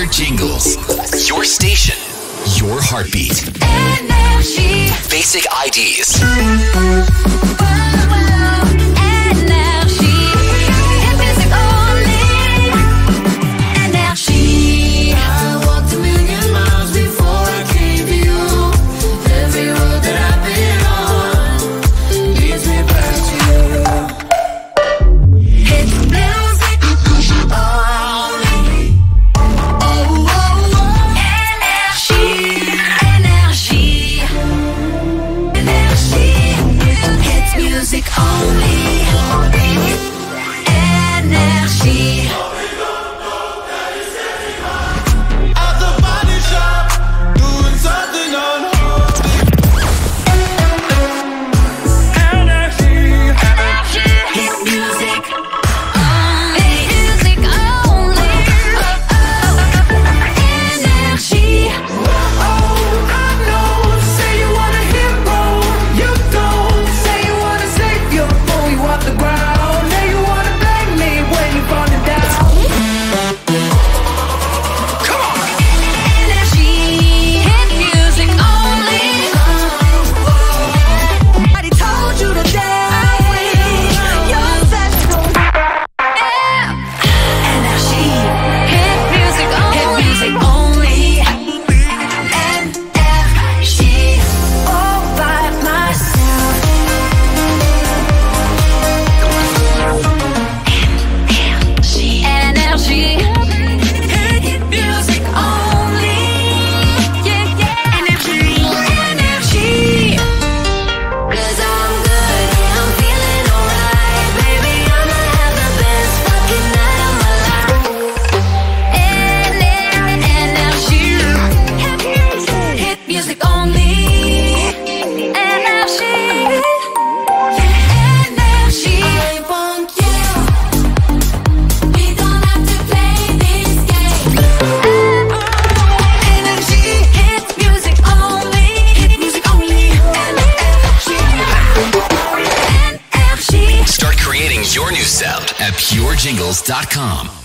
Pure Jingles. Your station. Your heartbeat. NRJ. Basic IDs. NRJ. Hit music only. NRJ. I walked a million miles before I came to you. Every road that I've been on leads me back to you. Hit music only. NRJ. Hit music only. NRJ. At the body shop, doing something unholy. NRJ. Hit music only. Music only. NRJ. Oh, I know. Say you want a hero, you don't. Say you wanna save your boy, you off the ground. Now you wanna blame me when you're falling down. NRJ. Hit music only. Nobody told you to dance. You're set to go. NRJ. Hit music only. Hit music only. NRJ. All by myself. NRJ. Hit music only. Yeah, yeah. NRJ. 'Cause I'm good, yeah, I'm feeling alright. Baby, I'ma have the best fucking night of my life. NRJ. Hit music only. NRJ. NRJ. I want you. We don't have to play this game. NRJ. Hit music only. Hit music only. NRJ. NRJ. Start creating your new sound at purejingles.com.